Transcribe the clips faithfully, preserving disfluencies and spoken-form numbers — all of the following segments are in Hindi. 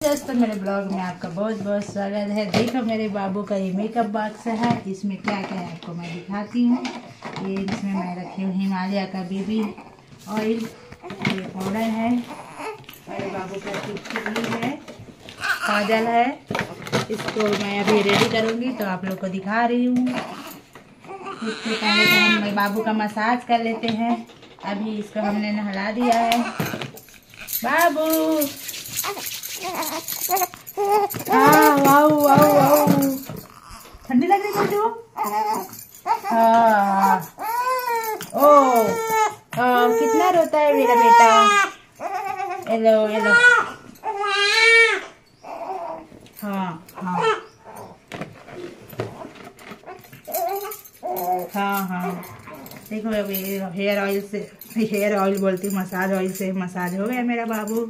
दोस्तों मेरे ब्लॉग में आपका बहुत बहुत स्वागत है। देखो मेरे बाबू का ये मेकअप बॉक्स है, इसमें क्या क्या है आपको मैं दिखाती हूँ। ये इसमें मैं रखी हूँ हिमालय का बेबी ऑयल, ये पाउडर है, मेरे बाबू का टिक्की है, काजल है। इसको मैं अभी रेडी करूँगी तो आप लोग को दिखा रही हूँ। इससे पहले तो हम मेरे बाबू का मसाज कर लेते हैं। अभी इसको हमने नहला दिया है। बाबू हाँ वाओ वाओ वाओ, ठंडी लग रही है हाँ। ओ, ओ कितना रोता है मेरा बेटा। हेलो हेलो हाँ हाँ हाँ हाँ। देखो अभी हेयर ऑयल से हेयर ऑयल बोलती हूँ, मसाज ऑयल से मसाज हो गया मेरा बाबू।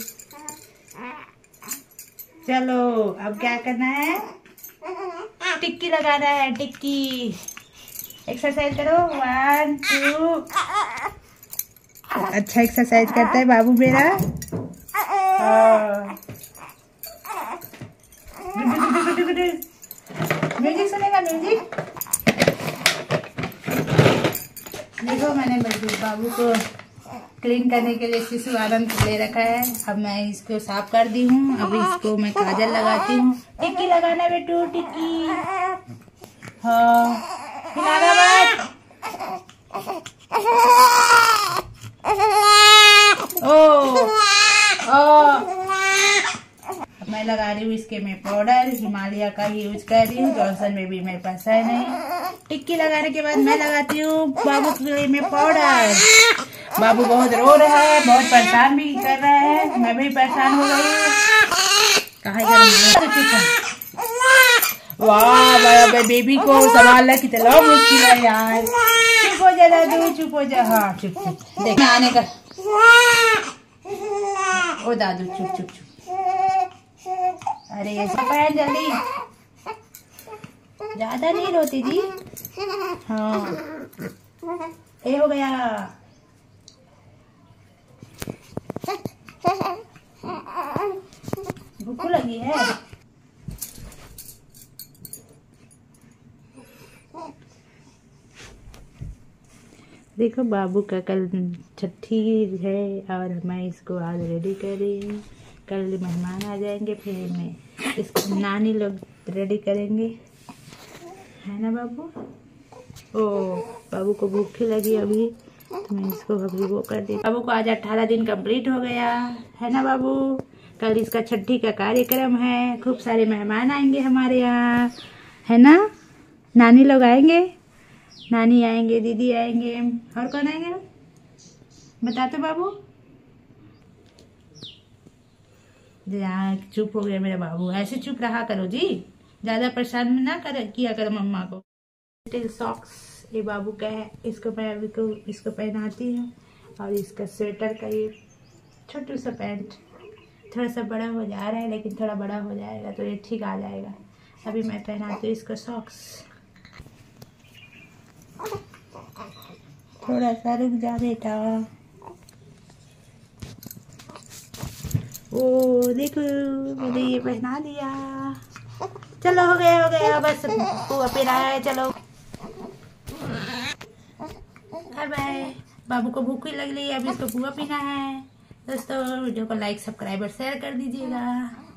चलो अब क्या करना है, टिक्की लगाना है। टिक्की एक्सरसाइज करो, वन टू। अच्छा एक्सरसाइज करता है बाबू मेरा। म्यूजिक सुनेगा, म्यूजिक। देखो मैंने बाबू को क्लीन करने के लिए शिशु आनंद ले रखा है। अब मैं इसको साफ कर दी हूँ। अब इसको मैं काजल लगाती हूँ। टिक्की लगाना बेटू, टिक्की। हाँ हिलाना मत। ओ ओ मैं लगा रही हूँ इसके में पाउडर, हिमालय का ही यूज कर रही हूँ। जॉनसन में भी मेरे पास है नहीं। टिक्की लगाने के बाद मैं लगाती हूँ बाबू के लिए में पाउडर। बाबू बहुत रो रहा है, बहुत परेशान भी कर रहा है, मैं भी परेशान हो गई हूँ। वाह बेबी को संभालना कितना मुश्किल है यार। चुप हो जा दादू, चुप हो जा। हाँ चुप चुप, देख आने का। ओ दादू चुप चुप चुप। अरे ऐसा पहन जल्दी, ज्यादा नहीं रोती जी। हाँ ये हो गया। भूख लगी है। देखो बाबू का कल छठी है और मैं इसको आज रेडी कर रही हूँ। कल मेहमान आ जाएंगे, फिर मैं इसको नानी लोग रेडी करेंगे, है ना बाबू। ओ बाबू को भूख लगी अभी, तो मैं इसको अभी वो कर दी। बाबू को आज अठारह दिन कंप्लीट हो गया, है ना बाबू। कल इसका छठी का कार्यक्रम है, खूब सारे मेहमान आएंगे हमारे यहाँ, है ना। नानी लोग आएंगे, नानी आएंगे, दीदी आएंगे, और कौन आएंगे बता तो बाबू। यहाँ चुप हो गया मेरा बाबू। ऐसे चुप रहा करो जी, ज्यादा परेशान ना कर किया करो मम्मा को। लिटिल सॉक्स ये बाबू का है, इसको मैं अभी को इसको पहनाती हूँ। और इसका स्वेटर का ये छोटू सा पैंट थोड़ा सा बड़ा हो जा रहा है, लेकिन थोड़ा बड़ा हो जाएगा तो ये ठीक आ जाएगा। अभी मैं पहनाती हूँ इसको सॉक्स। थोड़ा सा रुक जा बेटा। ओ देखो मैंने ये पहना दिया। चलो हो गया हो गया, बस पुआ पीना है। चलो बाय बाय। बाबू को भूख ही लग रही है, अभी इसको पुआ पीना है। दोस्तों वीडियो को लाइक सब्सक्राइब और शेयर कर दीजिएगा।